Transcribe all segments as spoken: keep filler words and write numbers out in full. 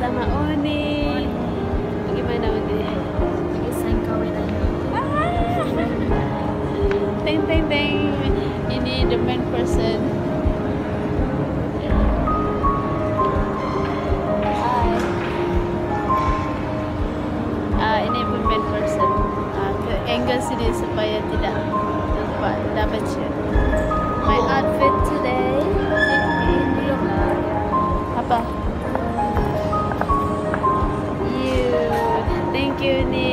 sama Uni. Bagaimana Uni? Kisah kahwin aja. Teng teng teng. Ini the main person. Hai. Ah, ini pun main person. Ah, ke angle sini supaya tidak nampak dah baca. My outfit today. Apa? You. Thank you ni.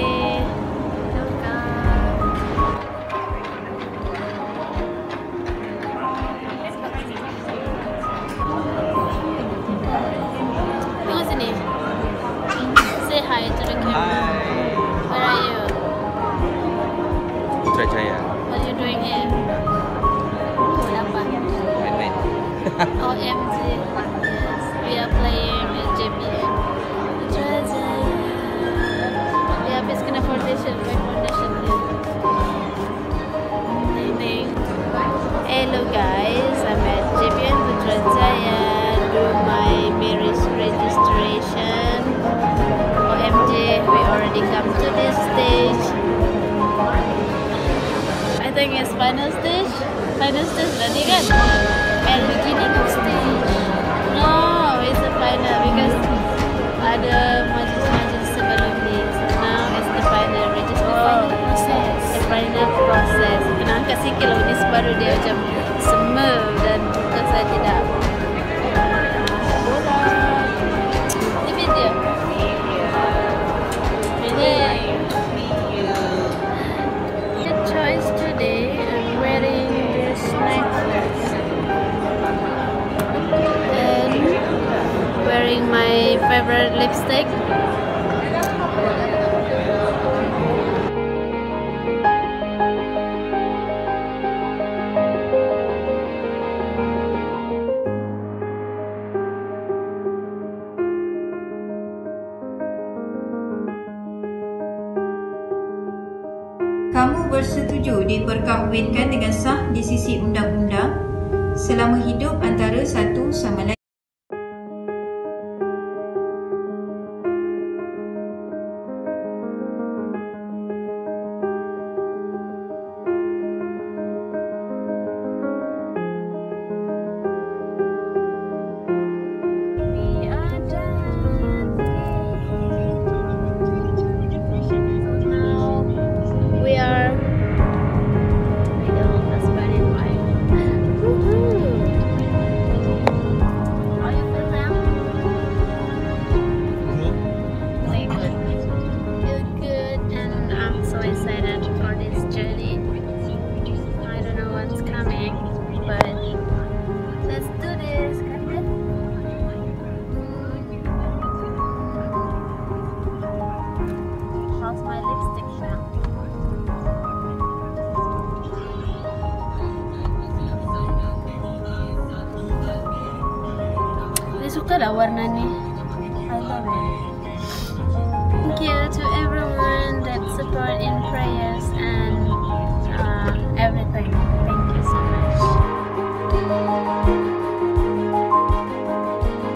Tengok sini. Say hi to the camera. Hi. Where are you? Putrajaya. What are you doing here? Pukul lapan. Main-main. O M G. Yes, we are playing at J P N. Putrajaya. Dia habis kena foundation, buat foundation dia. Ini. Hello guys, I'm at J P N Putrajaya. Do my marriage registration. O M G, we already come to this stage. I think it's final stage. Final stage tadi kan? And beginning of stage. No, it's the final because ada majlis-majlis sebelum ni. So now it's the final registration. The process. The final process. Kena angkat sikit lah ni baru dia macam smooth dan bukan saya tidak. Bola. Ini video. Really. The choice today, I'm wearing this necklace and wearing my favorite lipstick. Kamu bersetuju diperkahwinkan dengan sah di sisi undang-undang selama hidup antara satu sama lain. We are done. We are middle husband and wife. Woohoo! How you feel now? Feel good. Feel good, and I'm so excited for this journey. I don't know what's coming, but let's do this. How's my lipstick now? Saya suka dah warna ni. I love it. Thank you to everyone.